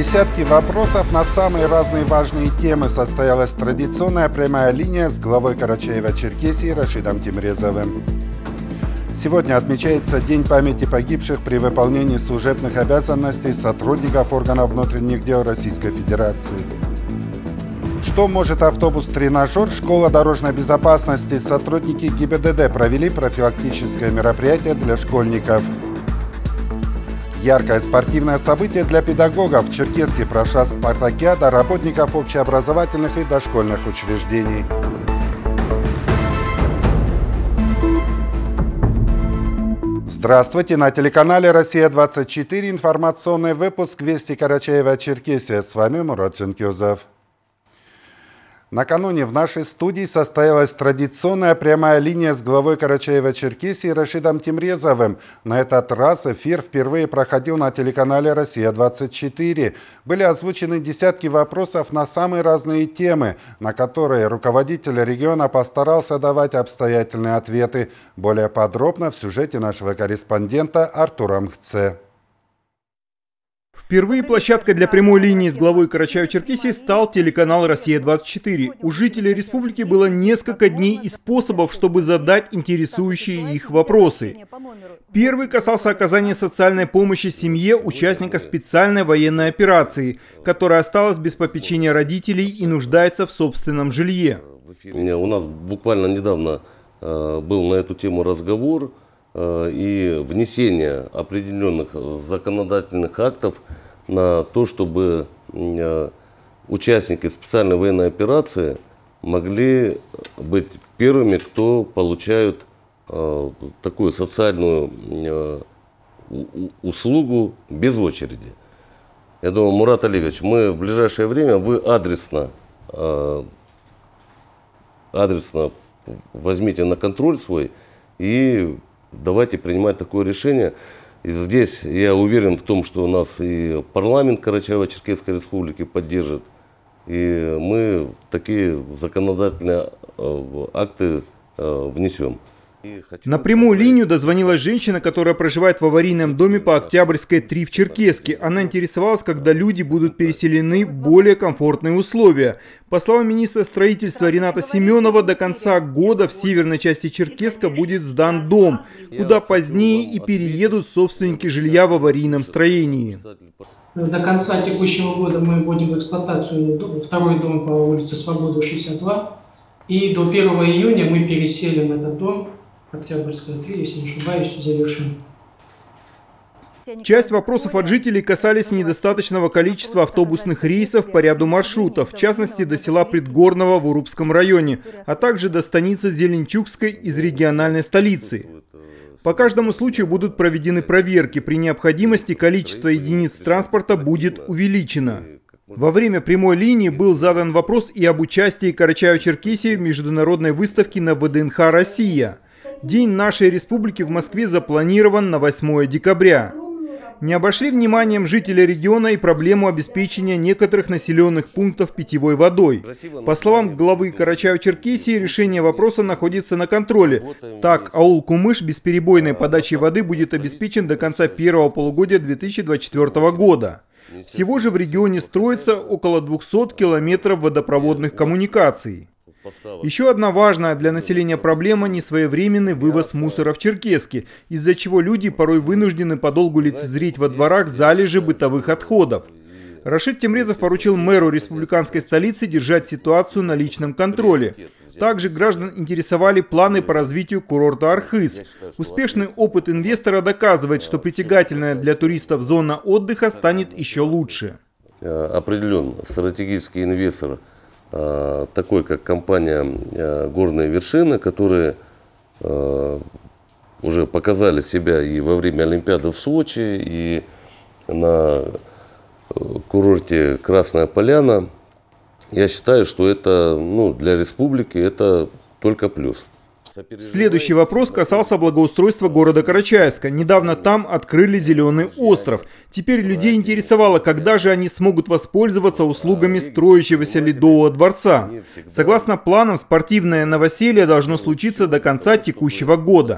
десятки вопросов на самые разные важные темы состоялась традиционная прямая линия с главой Карачаево-Черкесии Рашидом Тимрезовым. Сегодня отмечается День памяти погибших при выполнении служебных обязанностей сотрудников органов внутренних дел Российской Федерации. Что может автобус-тренажер? Школа дорожной безопасности, сотрудники ГИБДД провели профилактическое мероприятие для школьников. Яркое спортивное событие для педагогов. В Черкесске прошла спартакиада работников общеобразовательных и дошкольных учреждений. Здравствуйте! На телеканале «Россия-24» информационный выпуск «Вести Карачаево-Черкесия». С вами Мурат Дженкезов. Накануне в нашей студии состоялась традиционная прямая линия с главой Карачаево-Черкесии Рашидом Тимрезовым. На этот раз эфир впервые проходил на телеканале «Россия-24». Были озвучены десятки вопросов на самые разные темы, на которые руководитель региона постарался давать обстоятельные ответы. Более подробно в сюжете нашего корреспондента Артура Мхце. Впервые площадкой для прямой линии с главой Карачаево-Черкесии стал телеканал «Россия-24». У жителей республики было несколько дней и способов, чтобы задать интересующие их вопросы. Первый касался оказания социальной помощи семье участника специальной военной операции, которая осталась без попечения родителей и нуждается в собственном жилье. У нас буквально недавно был на эту тему разговор. И внесение определенных законодательных актов на то, чтобы участники специальной военной операции могли быть первыми, кто получают такую социальную услугу без очереди. Я думаю, Мурат Олегович, мы в ближайшее время, вы адресно возьмите на контроль свой и давайте принимать такое решение. И здесь я уверен в том, что у нас и парламент Карачаево-Черкесской Республики поддержит. И мы такие законодательные акты внесем. На прямую линию дозвонилась женщина, которая проживает в аварийном доме по Октябрьской, 3 в Черкесске. Она интересовалась, когда люди будут переселены в более комфортные условия. По словам министра строительства Рената Семенова, до конца года в северной части Черкесска будет сдан дом, куда позднее и переедут собственники жилья в аварийном строении. До конца текущего года мы вводим в эксплуатацию второй дом по улице Свободы, 62. И до 1 июня мы переселим этот дом. Октябрьская, 3, если не ошибаюсь, завершим. Часть вопросов от жителей касались недостаточного количества автобусных рейсов по ряду маршрутов, в частности до села Предгорного в Урупском районе, а также до станицы Зеленчукской из региональной столицы. По каждому случаю будут проведены проверки. При необходимости количество единиц транспорта будет увеличено. Во время прямой линии был задан вопрос и об участии Карачаево-Черкесии в международной выставке на ВДНХ «Россия». День нашей республики в Москве запланирован на 8 декабря. Не обошли вниманием жители региона и проблему обеспечения некоторых населенных пунктов питьевой водой. По словам главы Карачаево-Черкесии, решение вопроса находится на контроле. Так, аул Кумыш бесперебойной подачей воды будет обеспечен до конца первого полугодия 2024 года. Всего же в регионе строится около 200 километров водопроводных коммуникаций. Еще одна важная для населения проблема – несвоевременный вывоз мусора в Черкесске, из-за чего люди порой вынуждены подолгу лицезреть во дворах залежи бытовых отходов. Рашид Тимрезов поручил мэру республиканской столицы держать ситуацию на личном контроле. Также граждан интересовали планы по развитию курорта Архыз. Успешный опыт инвестора доказывает, что притягательная для туристов зона отдыха станет еще лучше. Определен стратегический инвестор, такой как компания «Горные вершины», которые уже показали себя и во время Олимпиады в Сочи, и на курорте Красная Поляна. Я считаю, что это для республики это только плюс. Следующий вопрос касался благоустройства города Карачаевска. Недавно там открыли зеленый остров. Теперь людей интересовало, когда же они смогут воспользоваться услугами строящегося Ледового дворца. Согласно планам, спортивное новоселье должно случиться до конца текущего года.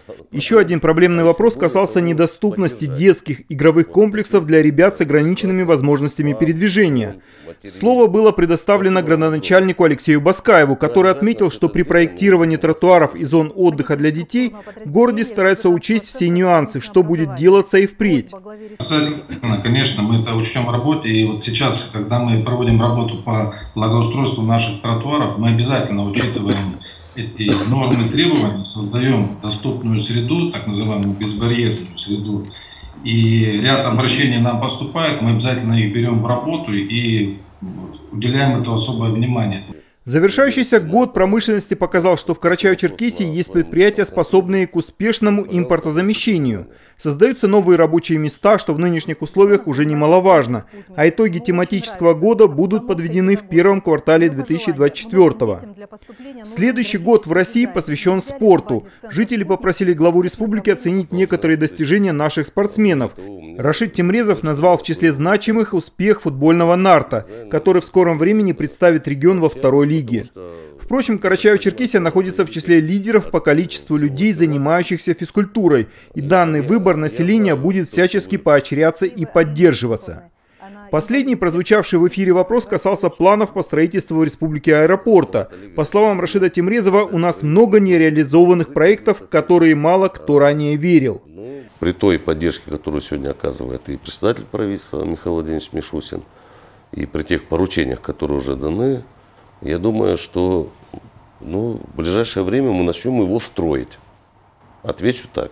Еще один проблемный вопрос касался недоступности детских игровых комплексов для ребят с ограниченными возможностями передвижения. Слово было предоставлено градоначальнику Алексею Баскаеву, который отметил, что при проектировании тротуаров и зон отдыха для детей в городе стараются учесть все нюансы, что будет делаться и впредь. Конечно, мы это учтем в работе. И вот сейчас, когда мы проводим работу по благоустройству наших тротуаров, мы обязательно учитываем эти нормы и требования, создаем доступную среду, так называемую безбарьерную среду. И ряд обращений нам поступает, мы обязательно их берем в работу и уделяем этому особое внимание. Завершающийся год промышленности показал, что в Карачаево-Черкесии есть предприятия, способные к успешному импортозамещению. Создаются новые рабочие места, что в нынешних условиях уже немаловажно. А итоги тематического года будут подведены в первом квартале 2024-го. Следующий год в России посвящен спорту. Жители попросили главу республики оценить некоторые достижения наших спортсменов. Рашид Темрезов назвал в числе значимых успех футбольного нарта, который в скором времени представит регион во второй лиге. Впрочем, Карачаево-Черкесия находится в числе лидеров по количеству людей, занимающихся физкультурой, и данный выбор населения будет всячески поощряться и поддерживаться. Последний прозвучавший в эфире вопрос касался планов по строительству в республике аэропорта. По словам Рашида Темрезова, у нас много нереализованных проектов, в которые мало кто ранее верил. При той поддержке, которую сегодня оказывает и председатель правительства Михаил Владимирович Мишустин, и при тех поручениях, которые уже даны, я думаю, что в ближайшее время мы начнем его строить. Отвечу так.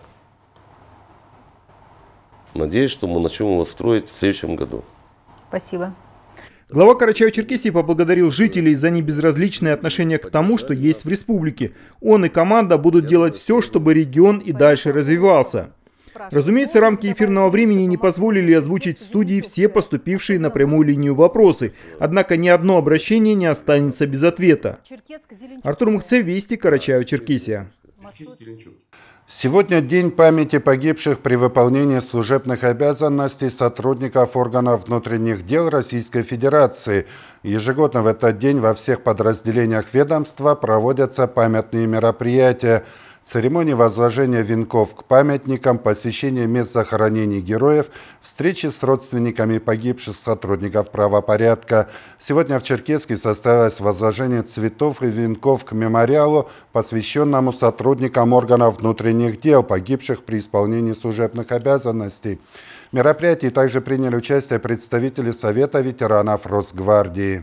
Надеюсь, что мы начнем его строить в следующем году. Спасибо. Глава Карачаево-Черкесии поблагодарил жителей за небезразличное отношение к тому, что есть в республике. Он и команда будут делать все, чтобы регион и дальше развивался. Разумеется, рамки эфирного времени не позволили озвучить в студии все поступившие на прямую линию вопросы. Однако ни одно обращение не останется без ответа. Артур Мухцев, Вести, Карачаево-Черкесия. Сегодня день памяти погибших при выполнении служебных обязанностей сотрудников органов внутренних дел Российской Федерации. Ежегодно в этот день во всех подразделениях ведомства проводятся памятные мероприятия. Церемонии возложения венков к памятникам, посещение мест захоронений героев, встречи с родственниками погибших сотрудников правопорядка. Сегодня в Черкесске состоялось возложение цветов и венков к мемориалу, посвященному сотрудникам органов внутренних дел, погибших при исполнении служебных обязанностей. В мероприятии также приняли участие представители Совета ветеранов Росгвардии.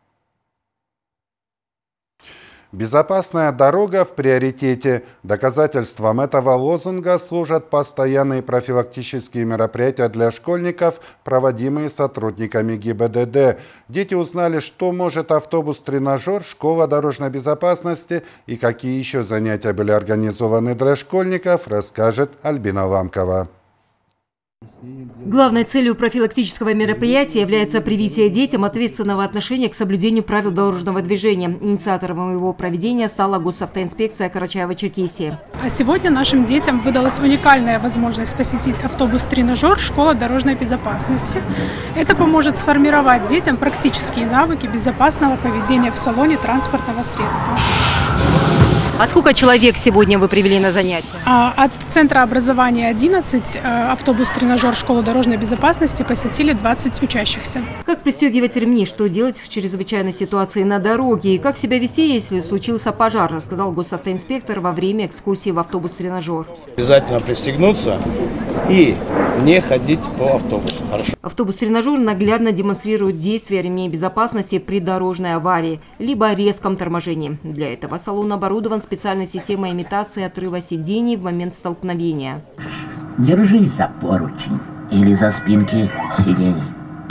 Безопасная дорога в приоритете. Доказательством этого лозунга служат постоянные профилактические мероприятия для школьников, проводимые сотрудниками ГИБДД. Дети узнали, что может автобус-тренажер, школа дорожной безопасности и какие еще занятия были организованы для школьников, расскажет Альбина Ламкова. Главной целью профилактического мероприятия является привитие детям ответственного отношения к соблюдению правил дорожного движения. Инициатором его проведения стала госавтоинспекция Карачаево-Черкесии. А сегодня нашим детям выдалась уникальная возможность посетить автобус-тренажер «Школа дорожной безопасности». Это поможет сформировать детям практические навыки безопасного поведения в салоне транспортного средства. А сколько человек сегодня вы привели на занятия? От Центра образования 11 автобус-тренажер «Школа дорожной безопасности» посетили 20 учащихся. Как пристегивать ремни, что делать в чрезвычайной ситуации на дороге и как себя вести, если случился пожар, рассказал госавтоинспектор во время экскурсии в автобус-тренажер. Обязательно пристегнуться и не ходить по автобусу. Хорошо. Автобус-тренажер наглядно демонстрирует действия ремней безопасности при дорожной аварии либо резком торможении. Для этого салон оборудован специальной системой имитации отрыва сидений в момент столкновения. Держись за поручень или за спинки сидений.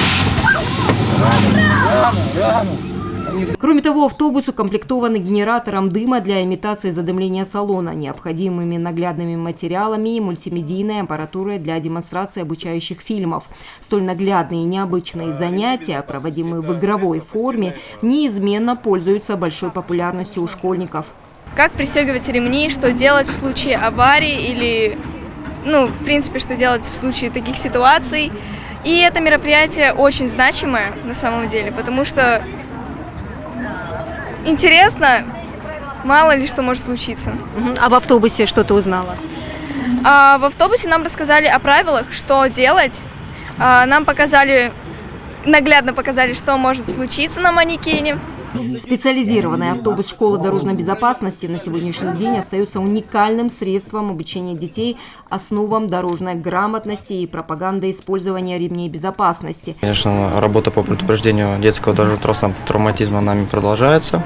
Кроме того, автобус укомплектован генератором дыма для имитации задымления салона, необходимыми наглядными материалами и мультимедийной аппаратурой для демонстрации обучающих фильмов. Столь наглядные и необычные занятия, проводимые в игровой форме, неизменно пользуются большой популярностью у школьников. Как пристегивать ремни, что делать в случае аварии или, в принципе, что делать в случае таких ситуаций. И это мероприятие очень значимое на самом деле, потому что интересно, мало ли что может случиться. А в автобусе что ты узнала? В автобусе нам рассказали о правилах, что делать. Нам наглядно показали, что может случиться на манекене. Специализированный автобус школы дорожной безопасности на сегодняшний день остается уникальным средством обучения детей основам дорожной грамотности и пропаганды использования ремней безопасности. Конечно, работа по предупреждению детского дорожно-транспортного травматизма нами продолжается.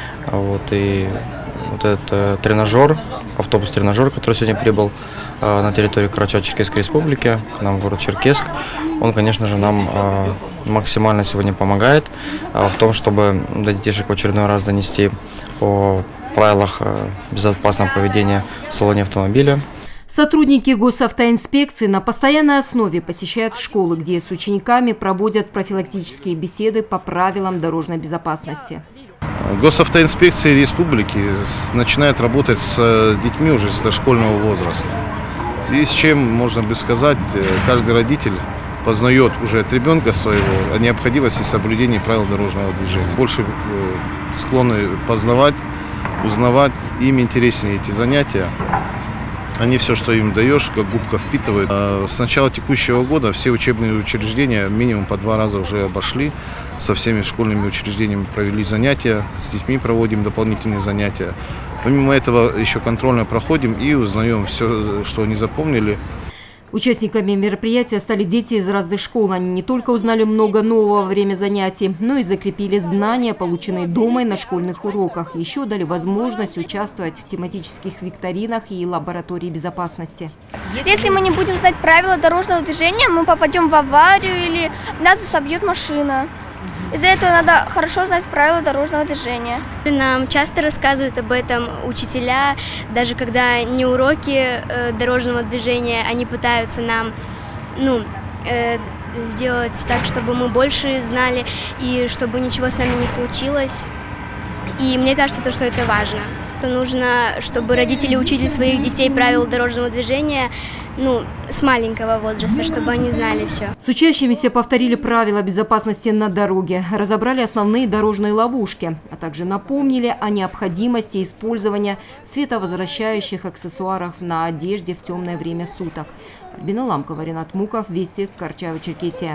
И вот этот тренажер, автобус-тренажер, который сегодня прибыл на территорию Карачаево-Черкесской республики, к нам в город Черкесск, он, конечно же, нам максимально сегодня помогает в том, чтобы до детишек в очередной раз донести о правилах безопасного поведения в салоне автомобиля. Сотрудники госавтоинспекции на постоянной основе посещают школы, где с учениками проводят профилактические беседы по правилам дорожной безопасности. Госавтоинспекция республики начинает работать с детьми уже с дошкольного возраста. В связи с чем, можно бы сказать, каждый родитель познает уже от ребенка своего о необходимости соблюдения правил дорожного движения. Больше склонны познавать, узнавать, им интереснее эти занятия. Они все, что им даешь, как губка впитывают. С начала текущего года все учебные учреждения минимум по 2 раза уже обошли. Со всеми школьными учреждениями провели занятия, с детьми проводим дополнительные занятия. Помимо этого еще контрольно проходим и узнаем все, что они запомнили. Участниками мероприятия стали дети из разных школ. Они не только узнали много нового во время занятий, но и закрепили знания, полученные дома и на школьных уроках. Еще дали возможность участвовать в тематических викторинах и лаборатории безопасности. Если мы не будем знать правила дорожного движения, мы попадем в аварию или нас собьет машина. Из-за этого надо хорошо знать правила дорожного движения. Нам часто рассказывают об этом учителя, даже когда не уроки дорожного движения, они пытаются нам сделать так, чтобы мы больше знали и чтобы ничего с нами не случилось. И мне кажется, что это важно. Нужно, чтобы родители учили своих детей правила дорожного движения, с маленького возраста, чтобы они знали все. С учащимися повторили правила безопасности на дороге, разобрали основные дорожные ловушки, а также напомнили о необходимости использования световозвращающих аксессуаров на одежде в темное время суток. Альбина Ламкова, Ренат Муков, Вести, Карачаево-Черкесия.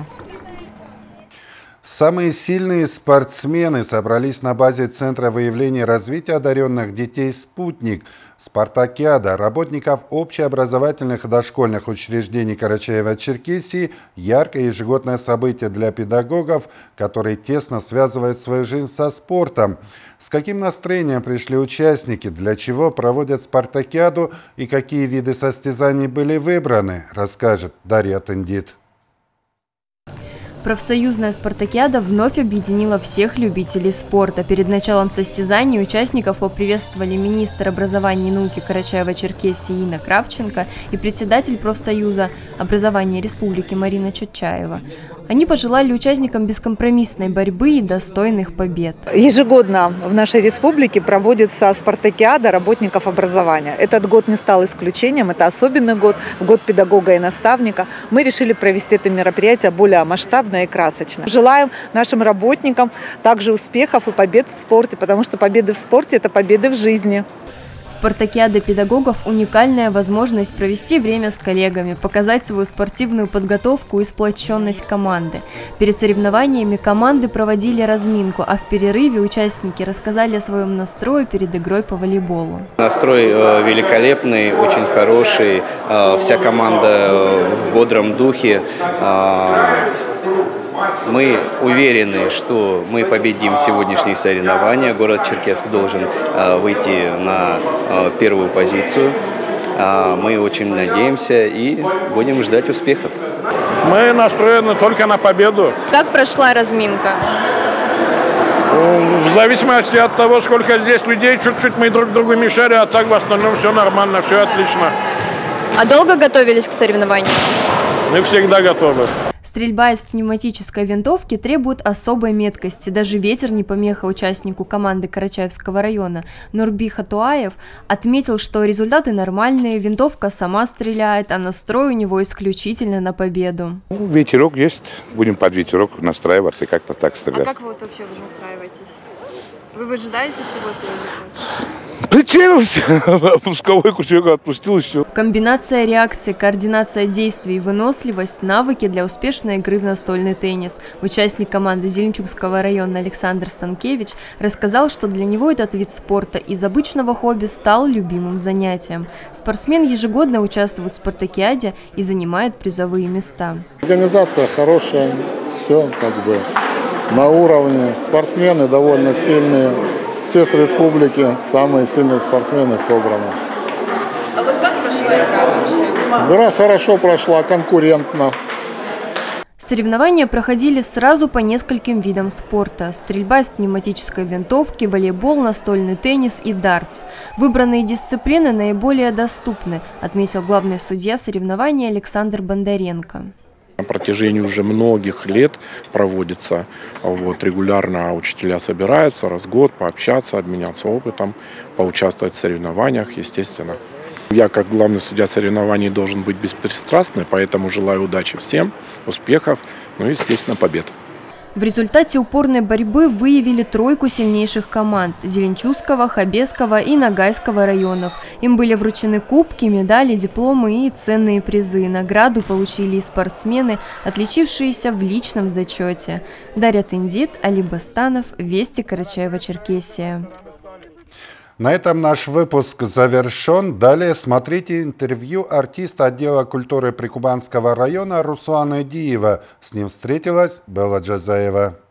Самые сильные спортсмены собрались на базе Центра выявления и развития одаренных детей «Спутник». Спартакиада работников общеобразовательных и дошкольных учреждений Карачаево-Черкесии – яркое ежегодное событие для педагогов, которые тесно связывают свою жизнь со спортом. С каким настроением пришли участники, для чего проводят спартакиаду и какие виды состязаний были выбраны, расскажет Дарья Тендит. Профсоюзная спартакиада вновь объединила всех любителей спорта. Перед началом состязаний участников поприветствовали министр образования и науки Карачаево-Черкесии Инна Кравченко и председатель профсоюза образования республики Марина Чотчаева. Они пожелали участникам бескомпромиссной борьбы и достойных побед. Ежегодно в нашей республике проводится спартакиада работников образования. Этот год не стал исключением, это особенный год, год педагога и наставника. Мы решили провести это мероприятие более масштабно и красочно. Желаем нашим работникам также успехов и побед в спорте, потому что победы в спорте – это победы в жизни. Спартакиада педагогов – уникальная возможность провести время с коллегами, показать свою спортивную подготовку и сплоченность команды. Перед соревнованиями команды проводили разминку, а в перерыве участники рассказали о своем настрое перед игрой по волейболу. Настрой великолепный, очень хороший, вся команда в бодром духе. Мы уверены, что мы победим сегодняшние соревнования. Город Черкесск должен выйти на первую позицию. Мы очень надеемся и будем ждать успехов. Мы настроены только на победу. Как прошла разминка? В зависимости от того, сколько здесь людей, чуть-чуть мы друг другу мешали, а так в основном все нормально, все отлично. А долго готовились к соревнованиям? Мы всегда готовы. Стрельба из пневматической винтовки требует особой меткости. Даже ветер не помеха участнику команды Карачаевского района. Нурби Хатуаев отметил, что результаты нормальные, винтовка сама стреляет, а настрой у него исключительно на победу. Ветерок есть, будем под ветерок настраиваться, как-то так стрелять. А как вы вообще настраиваетесь? Вы выжидаете чего-то? Прицелился, пусковой крючок отпустил и все. Комбинация реакций, координация действий, выносливость – навыки для успешной игры в настольный теннис. Участник команды Зеленчукского района Александр Станкевич рассказал, что для него этот вид спорта из обычного хобби стал любимым занятием. Спортсмен ежегодно участвует в спартакиаде и занимает призовые места. Организация хорошая, все как бы на уровне. Спортсмены довольно сильные. Все с республики, самые сильные спортсмены собраны. А вот как прошла игра вообще? Игра хорошо прошла, конкурентно. Соревнования проходили сразу по нескольким видам спорта – стрельба из пневматической винтовки, волейбол, настольный теннис и дартс. Выбранные дисциплины наиболее доступны, отметил главный судья соревнований Александр Бондаренко. На протяжении уже многих лет проводится, регулярно учителя собираются раз в год пообщаться, обменяться опытом, поучаствовать в соревнованиях, естественно. Я, как главный судья соревнований, должен быть беспристрастным, поэтому желаю удачи всем, успехов, ну и, естественно, побед. В результате упорной борьбы выявили тройку сильнейших команд – Зеленчукского, Хабесского и Ногайского районов. Им были вручены кубки, медали, дипломы и ценные призы. Награду получили и спортсмены, отличившиеся в личном зачете. Дарья Тендит, Али Бастанов, Вести, Карачаево-Черкесия. На этом наш выпуск завершен. Далее смотрите интервью артиста отдела культуры Прикубанского района Руслана Диева. С ним встретилась Белла Джазаева.